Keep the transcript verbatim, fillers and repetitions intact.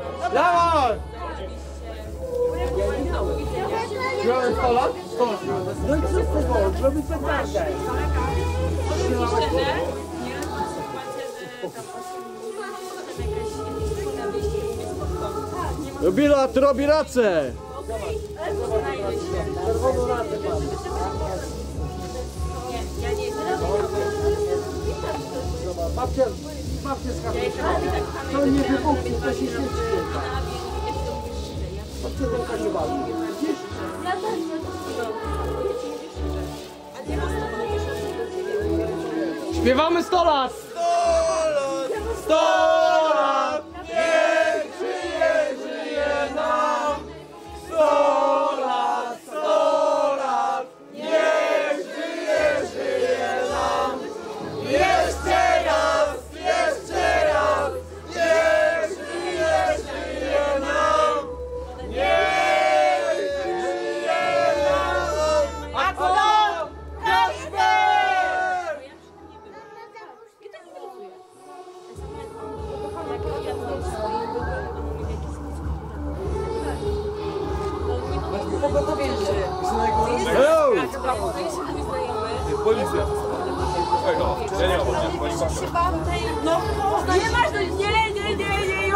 Dawaj! Miałem sto lat? sto lat. No i co z tego? Zrobię petardę. Oczywiście, że nieraz macie sytuację, że tam potem jakaś inna wieści jest spotką. Bilat robi racę! Czerwoną racę pan. Nie, ja nie jestem. Babcia, babcia z kapitana. To nie wybuchnie, to się świeci. Babcia tylko nie bawi. Widzisz? Śpiewamy sto lat! sto lat! sto lat! Niech żyje, żyje nam! sto lat! sto lat! Niech żyje, żyje nam! Jeszcze raz! Jeszcze raz! Niech żyje, żyje nam! Niech żyje nam! A co? Kasper! Policja. Ej, no, ja nie mam, nie, pani ma. No, nie masz, nie, nie, nie, nie, nie.